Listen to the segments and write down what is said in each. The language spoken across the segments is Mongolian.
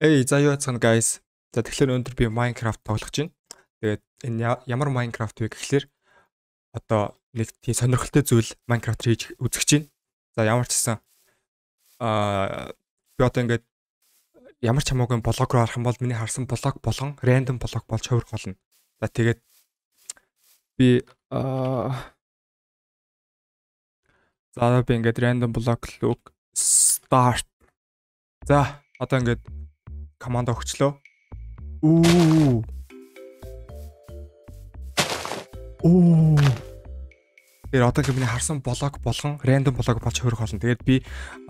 Эй, за юу яцгаана guys. За тэгэхээр өнөөдөр би Minecraft тоглож байна. Тэгээд энэ ямар Minecraft вэ гэхлээр одоо нэг тийм сонирхолтой зүйл Minecraft хийж үзэж чинь. За ямар ч гэсэн би одоо ингээд ямар ч хамаагүй блог руу арах юм бол миний харсан блог болгон random блог болж хувирах болно. За тэгээд би за би ингээд random блог look start. За одоо ингээд команд өгчлөө. Оо. Тэр одоо миний харсан блог болгон random блог болж хувирах болно. Тэгээд би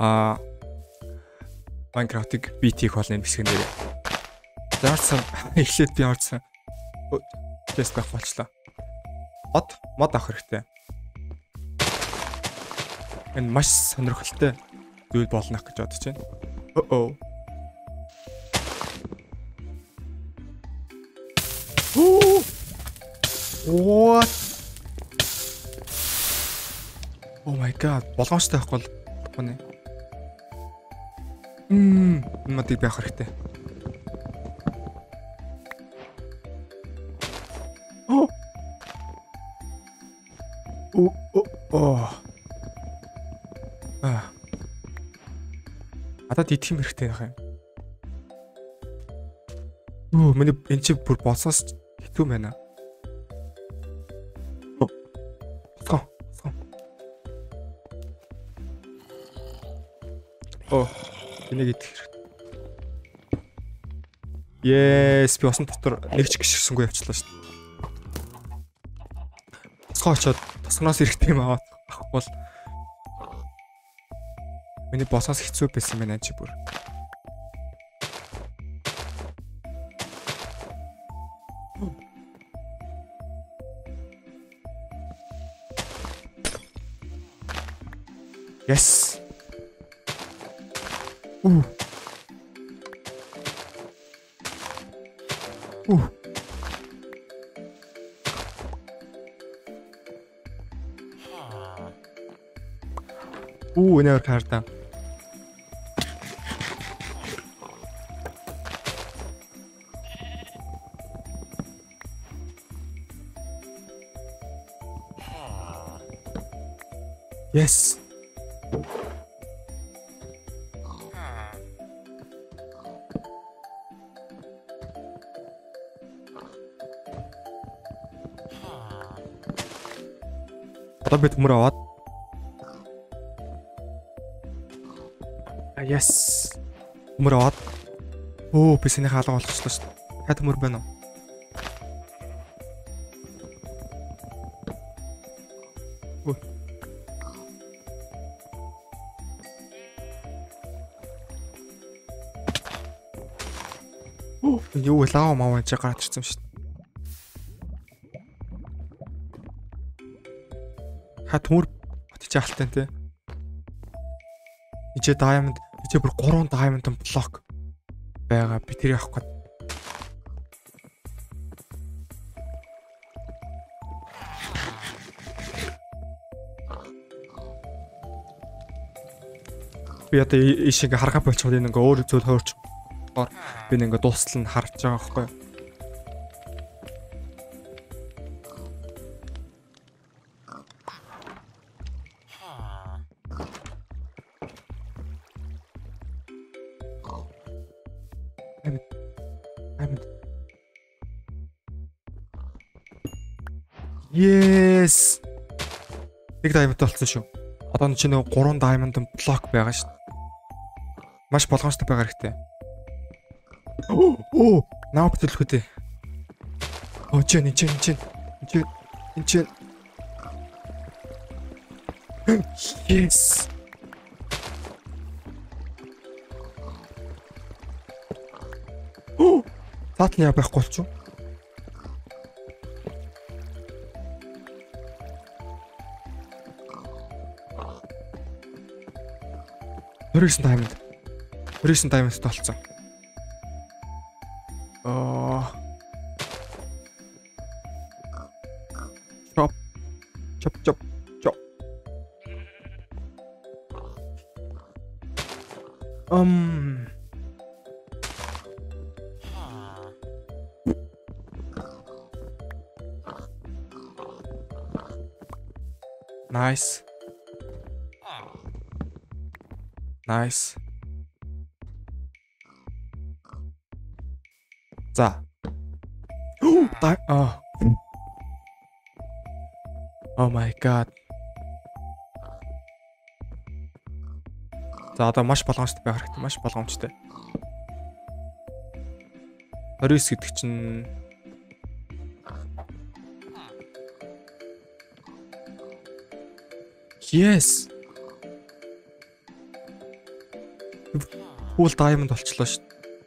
Minecraft-ыг бит хийх болно энэ хэсгэн дээр. Заарсан эхлээд би орсон. Тест байх болчлоо. Мод авах хэрэгтэй. Энэ маш сонирхолтой зүйл болно гэж бодож байна. What? Oh my god, болгоомжтой байхгүй бол байна. Модыг байх хэрэгтэй. Атад идэх юм хэрэгтэй байх юм. Миний энэ чи бүр босоос хэцүү байна. Энийг идэх хэрэгтэй. Yes, би осон дотор нэг ч гიშгсэнгүй явчлаа шүү дээ. Тосгоо очоод тосгоноос ирэхтэй юм авах бол миний босоос хэцүү байсан байна чи бүр. Yes. Энээр картаа. Yes. Одоо бид төмөр аваад. Yes. Төмөр аваад. Бисний хаалга болчихлоо шүү дээ. Ха төмөр байна уу? Юу лава маа чи гарч ирсэн шүү дээ. Ха төмөр чи алтай те. Ичээ diamond, ичээ бүр 3 diamond блок байгаа. Би тэр явах гээд. Би одоо ийш ингээ харгаа болчиход энэ ингээ өөр зүйл хөөрч. Би ингээ дуустал нь харж байгаа байхгүй юу? Yes. Нэг diamond болсон шүү. Одоо энэ чинь 3 diamond блок байгаа шүү. Маш болгоомжтой байгаа хэрэгтэй. Наа бүтлэх үү. Энд. Yes. Таатны яа байхгүй болчих. Recent diamond толцсон. Chop. Nice. Nice. За. Oh my god. За одоо маш болгоомжтой байх хэрэгтэй. Маш болгоомжтой. 29 гэдэг чинь Yes. Full diamond болчлоо шүү.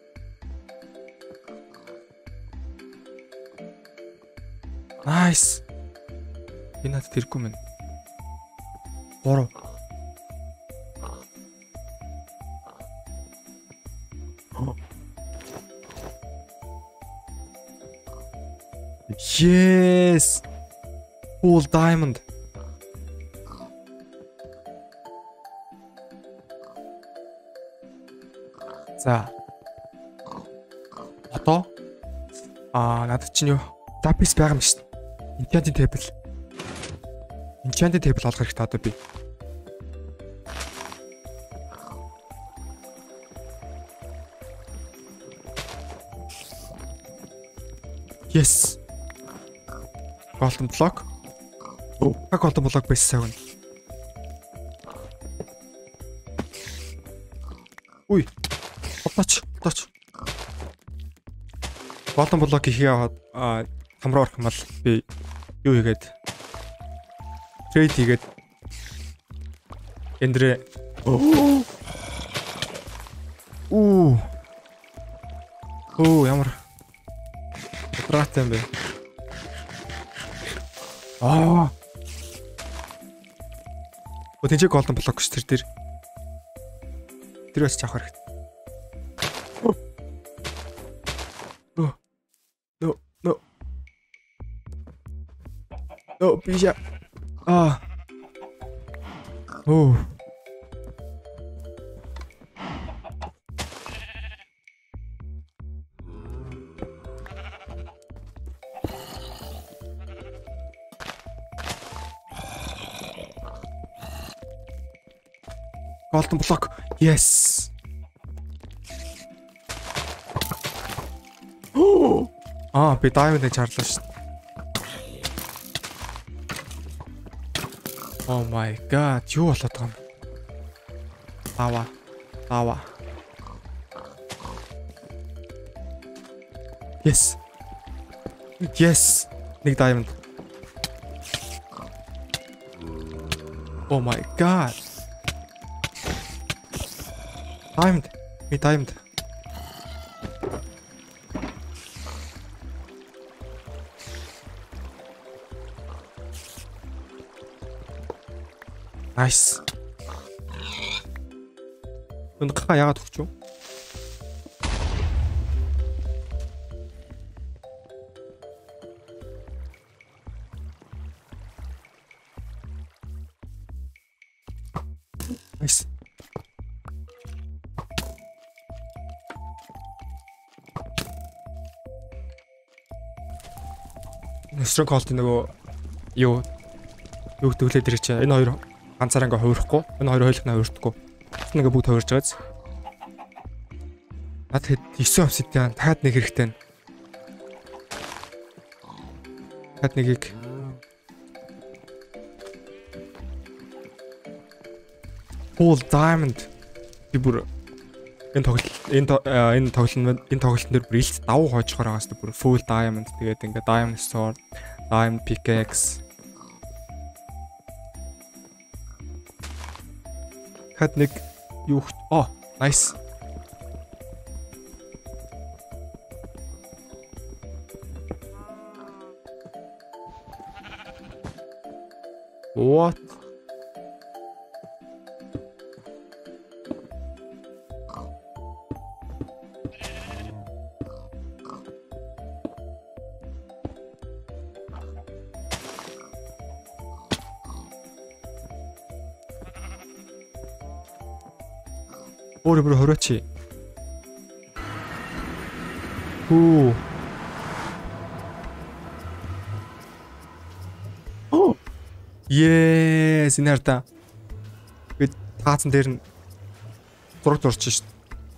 Nice. Энэ надад тэргүй мэн. 3. Yes. Full diamond. За. Одоо надад чинь юу? Lapis байгаа юм шүү дээ. Enchanting table. Enchanting table олох хэрэгтэй одоо би. Yes. Golden block. Golden block байсан сайн. Үй. Отооч. Golden block хийгээ аваад хамраа орох юм бол би юу хийгээд трейд хийгээд эндрээ ямар брат юм бэ? Тэнцээ голден блок ш тэр бас чаах хэрэгтэй. No, bija. Golden block. Yes. Би diamond-ыг чарлаа шүү. Oh my god, юу болоод байгаа юм? Лава. Yes. Нэг diamond. Oh my god. Diamond. Nice. Өнөөхөө яагаад өгч юу? Nice. Stronghold нөгөө юу төвлөд ирэх чинь энэ хоёр ганцаараа ингээ хувирахгүй. Энэ хоёр хойлох нь хувирдаггүй. Ингээ бүгд хувирж байгааз. Наад 9 obsidian таад нэг хэрэгтэй нь. Таад нэгийг full diamond би бүр энэ тоглолтын дээр бүр илт давуу хойчхоор байгаас бүр full diamond тэгээд ингээ diamond sword, diamond pickaxe хад нэг юу nice. What? Өөр хорооч. Yes. Yes, энэ хараа. Би таацсан дээр нь зураг дурч шít.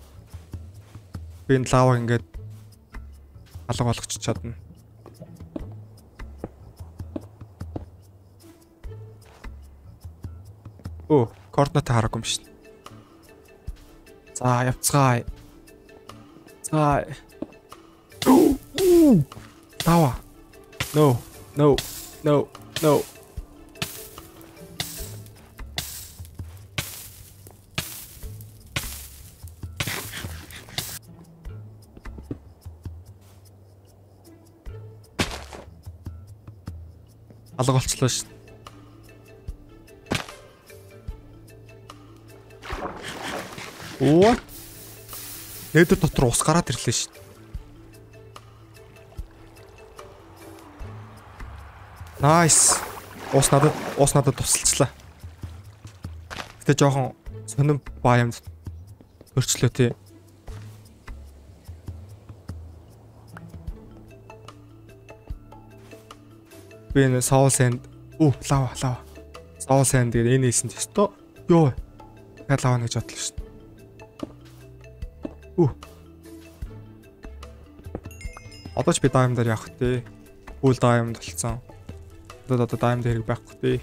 Би энэ лаваг ингээд алга болгочих чадна. Оо, координат хараагүй юм шít. За, явцгаая. За. Тава. No, no, no, no. Алга болчлоо шүү. Оо. Нээдэр дотор ус гараад ирлээ шүү. Nice. Ус надад тусалчлаа. Гэтэ жоохон сонирн баамд төрчлөө тий. Би энэ Soul Sand лава. Soul Sand дээр энэ хийсэн теsto. Йоо. Яг лава гэж бодлоо шүү. Одоо ч би даймдаар явах тий. Үл даймд болцсон. Одоо даймд хэрэг байхгүй тий.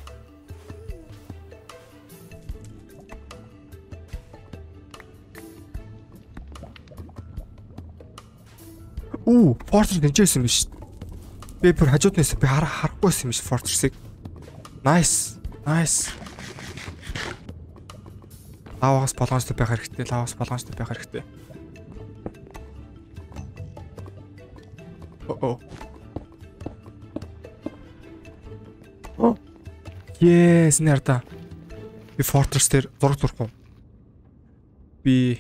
Fortress гэнчээсэн биш. Би бүр хажууд нэс би харахгүйсэн юм биш Fortress-ыг. Nice. Лаваас болгоомжтой байх хэрэгтэй. Yes, нэрдэ. Би Fortress дээр зураг зурх уу? Би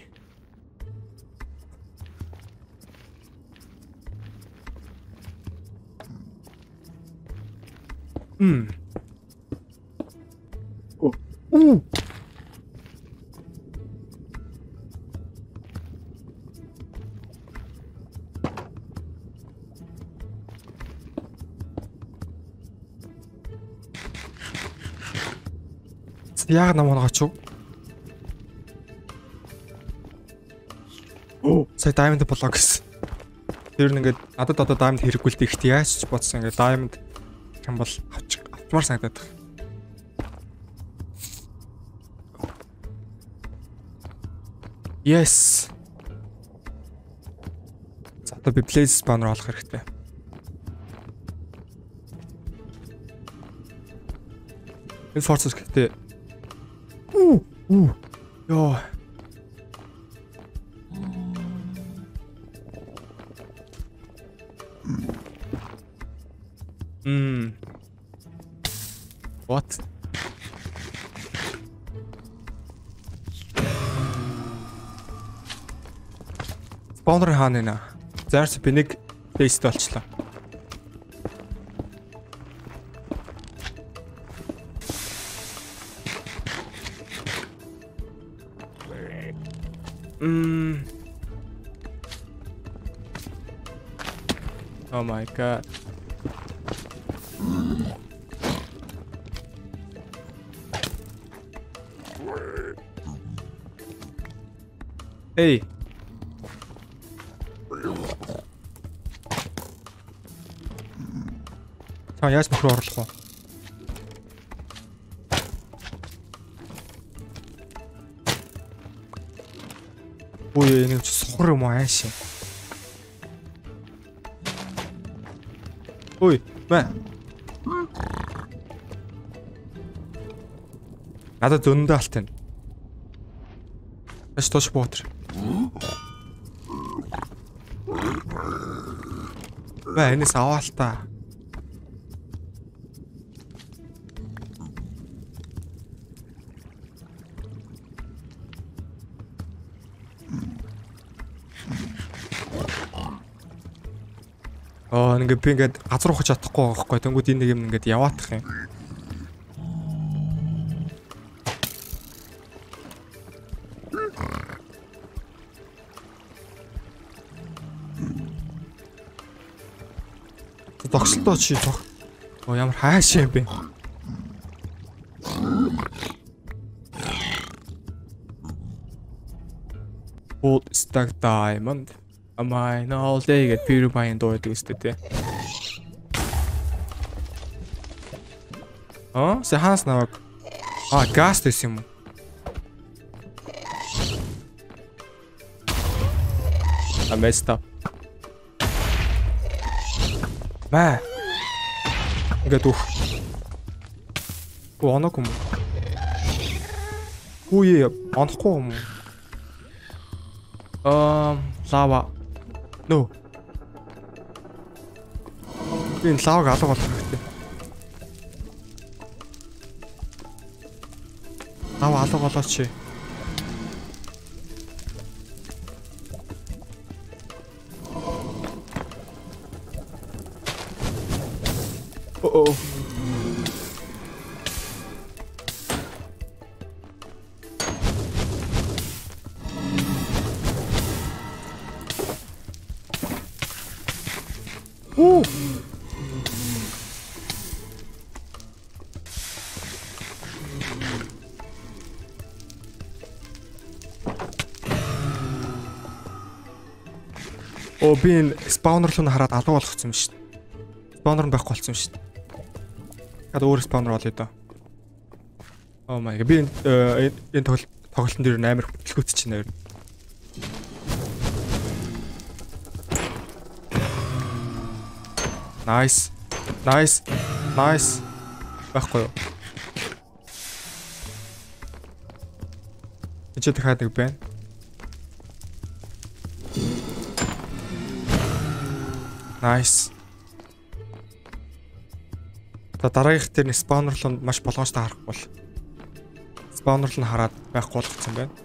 Яг намайг очив. Сая diamond блок гэсэн. Тэр нь ингээд надад одоо diamond хэрэггүй л тэгт яаж ч бодсон ингээд diamond юм бол авчмаар санагдаад байна. Yes. За одоо би place spawner олох хэрэгтэй. Энэ Fortress гэхдээ Йоо. What? Spawner хаана нэ? Заарс би нэг place болчлоо. Oh my god. Hey. Та яаж бохор орлох вэ? Ой, энэ ч сухар юм ааш. Ой, мэ. Надад зөндөө алт байна. Эш тош ботер. Мэ энэс аваалтаа. Ингээд би ингээд газар ухаж чадахгүй байгаа байхгүй. Тэнгүүд энэ нэг юм ингээд яваадах юм. Зогсолтоо чи зог. Ямар хааш юм бэ? Dark Diamond. Am I all day гэд PewDiePie-ийн дуу байдаг үстэй те. Хаас наваг. Газ дэс юм уу? Messed up. Маа. Ингээд үх. Оног юм. Үе онохгүй юм. Лава. No. Би лаваг алга болох хэрэгтэй. Лава алга болооч. Oh. Би энэ спаунер руу хараад алга болгоцсон юм шүү дээ. Спаунер нь байхгүй болсон юм шүү дээ. Хад өөр спаунер олъё доо. Oh my god. Би энэ тоглолтын дээр амар хөдөлгөөц чинь нэр. Nice. Байхгүй юу? Эцэг дахиад нэг байна. Nice. Дараагийнх дээр нэг спаунер руу маш болгоомжтой харах бол спаунер руу хараад байхгүй болгоцсон байна.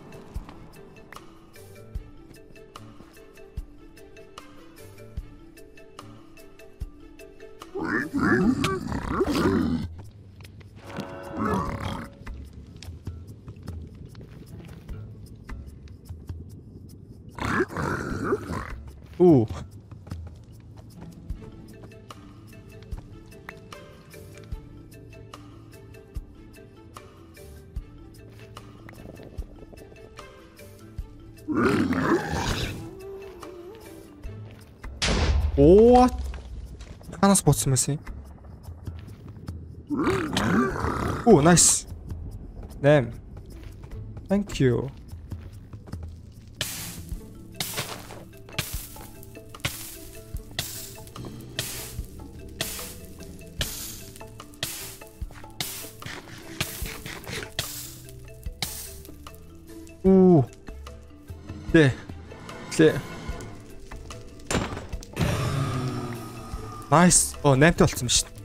What? Ханаас буцсан мэс юм? Nice. Damn. Thank you. Тэ. Nice. 8-т болсон юм шүү дээ.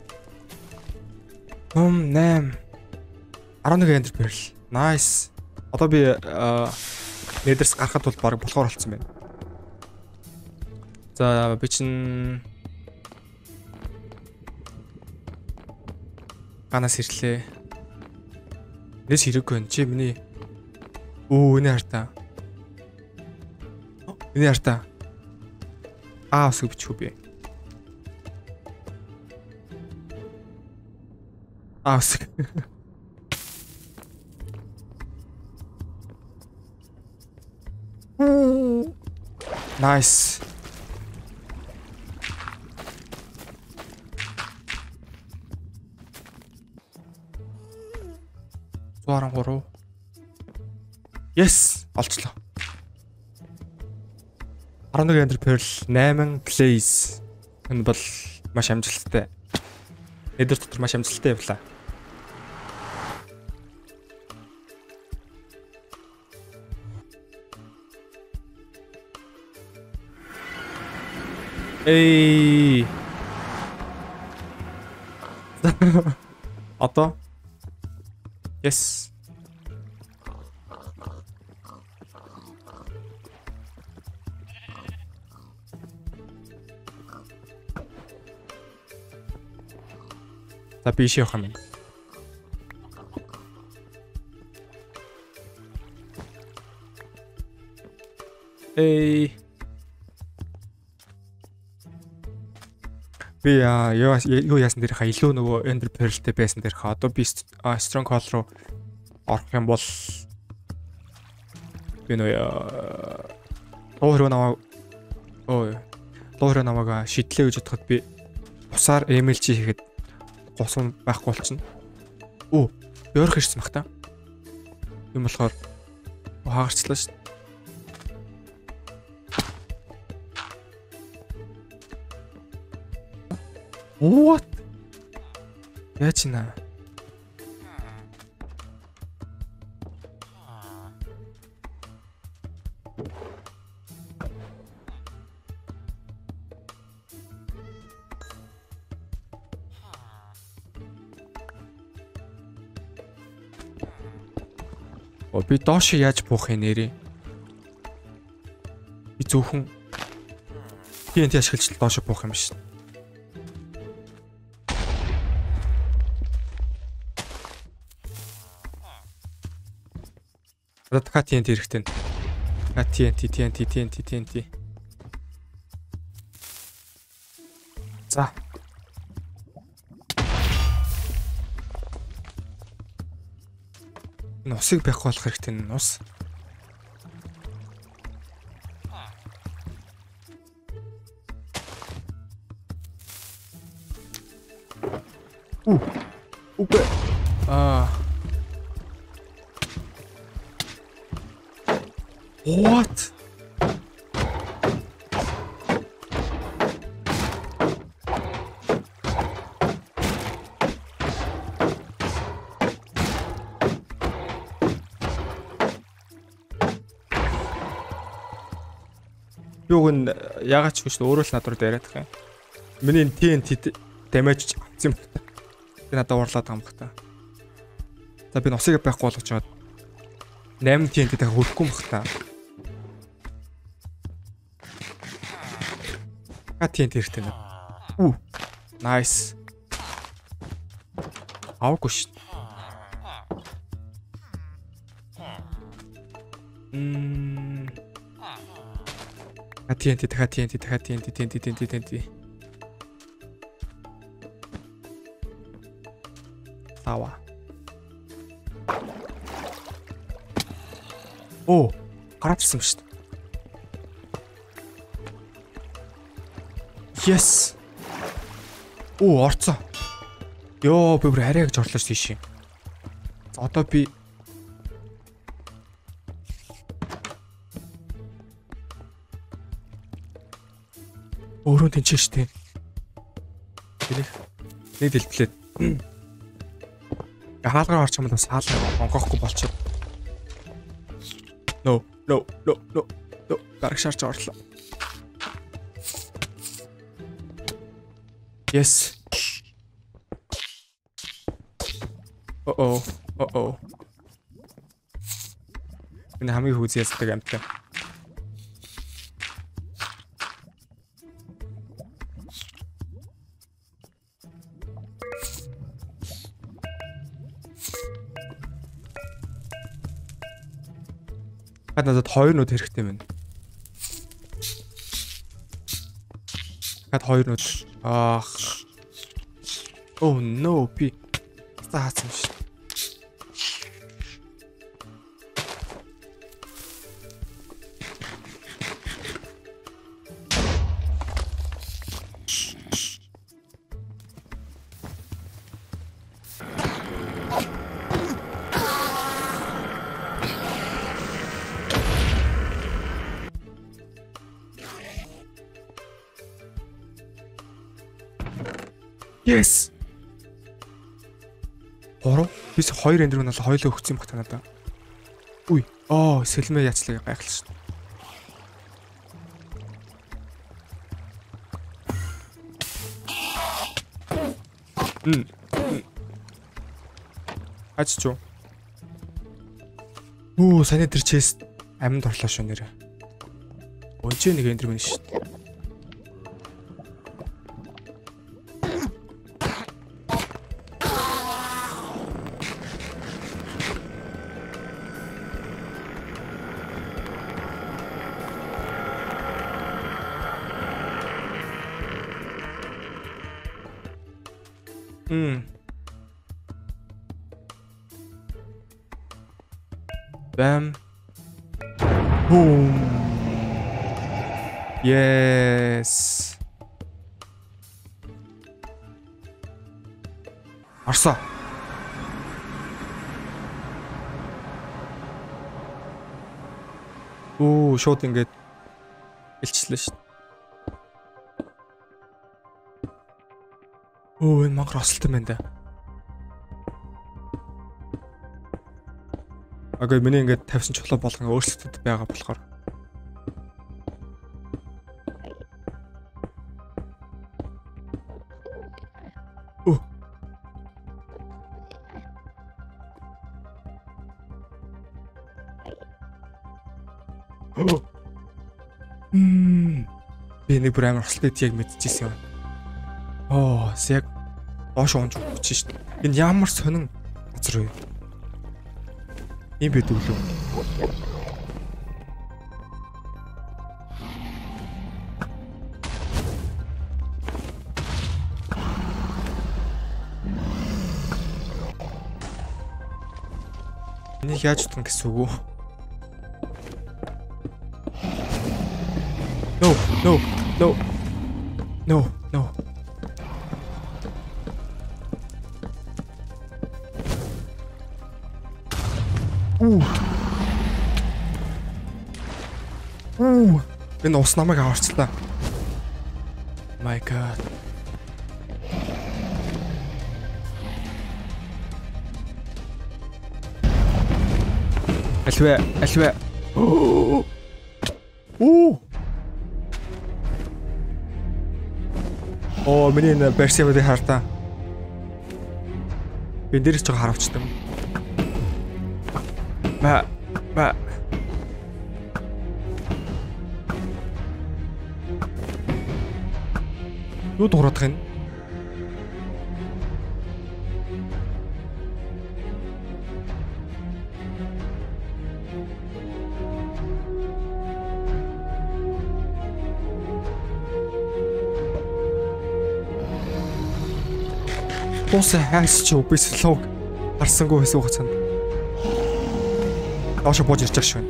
8. 11 ender pearl. Nice. Одоо би Nether's гарахад бол баг болохоор болсон байна. За би чин ганаас ирлээ. Нэс хэрэггүй юм чи миний. Энэ хартаа. Энэ хартаа. Үсэг бичгүй би. Үсэг. Nice. Зуаран 3. Yes, олчлоо. 11 ender pearl, 8 clays. Энэ бол маш амжилттай. Nether дотор маш амжилттай явлаа. Эй. Одоо. Yes. За биш явах юм. Эй. Би юу яасан дээр илүү нөгөө ender pearlтэй байсан дээр одоо би stronghold руу орох юм бол би нөгөө Луу хэрэг намайг луу хэрэг намайг шидлээ гэж бодоход би бусаар MLG хийхэд госом байхгүй болчихно. Оо, би өөр хэрсэн баг та. Юм болохоор хаагарчлаа шүү. What? Яаж нэ? Би доош яаж буух юм нэрээ? Би зөвхөн TNT ашиглаж доош буух юм шин. Одоо TNT хэрэгтэй. TNT. За. Нусыг байхгүй болох хэрэгтэй нус. Үгүй. What? Юуг нь ягаад ч гэж өөрөө л надруу яриад байгаа юм. Миний TNT damage авсан юм. Би надад уурлаад байгаа юм бах та. За би нусыг байхгүй болгож чад 8 TNT дахин хөрөхгүй юм бах та. TNT хэрэгтэй нэ. Nice. Авахгүй ш. TNT. Лава. Гараачсан шүү дээ. Yes. Орцсон. Йоо, би бүр арай гэж орлоо шүү тийш. Одоо би өөрөө тэнцээ штэ. Нэг дэлбэлээд. Хаалгаар орч юм бол бас хаалгаа онгохгүй болчих. No. Дараг шаарч орлоо. Yes. Uh-oh. Энэ хамгийн хүүзээ ясдаг амттай. Надад 2 нүүд хэрэгтэй байна. Хад 2 нүүд. Oh no, би таацсан шүү. Yes. Бис 2 эндэр нь бол хоёулаа өгсөн юм бах танада. Сэлмээ яцлаа гайхалж шин. Аччуу. Санаа тэр чест амьд орлоо шүү нэрэ. Өнчөө нэг эндэр мэн шин. Bam. Boom. Yes. Арсаа. Оо, шууд ингээд илчлээ шүү. Оо, энэ мангар осолт юм байна да. Агаа миний ингээд тавьсан чулуу болгон өөрсдөд байгаа болохоор. Оо. Би нэг бүр амар ослтыг яг мэдчихсэн юм. Оо, яг доош унж өгч шít. Энэ ямар сонин газар вэ? Ийм бид өглөө. Энийг яаж утгах гэсэн үг үү? No. Энэ ус намайг аварчлаа. My god. Альвэ. Оо, миний энэ Берсемэдийг хартаа. Би дээрч байгаа харавчдаг. Ба. Юу дуурайх юм? Босс хайс чи би слог харсангүй байсан хугацаанд. Доош бууж ирчих шүү.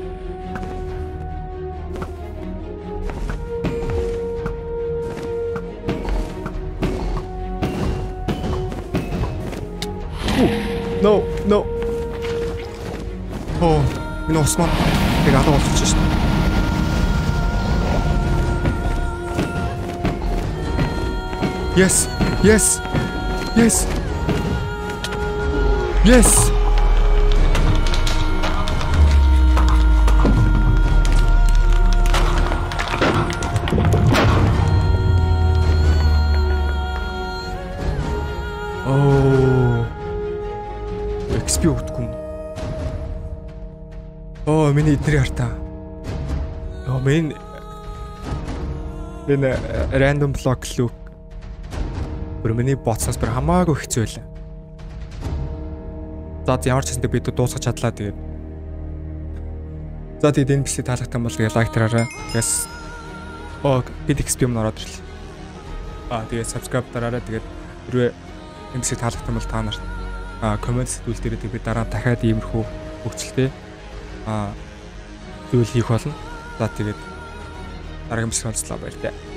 No. Оо, энэ Осман яг алга болчихсон шүү. Yes. Oh. XP өгдөг юм. Оо, миний эднэрийг хартаа. Оо, энэ random block loop. Бүр миний боцсоос бүр хамаагүй хэцүү байлаа. За ямар ч хэсэндээ бид дуусгах чадлаа тэгээд. За тэгээд энэ бичлэг таалагдсан бол тэгээд лайк дараарай. Тэгээс бид XP юм ороод ирлээ. Тэгээд subscribe дараарай. Тэгээд хэрвээ энэ бичлэг таалагдсан бол та нарт комент сэтгүүл дээр тэгээд дараа дахиад иймэрхүү хөгжилтэй зүйл хийх болно. За тэгээд дараагийн бичлэг онцлоо баяр таа.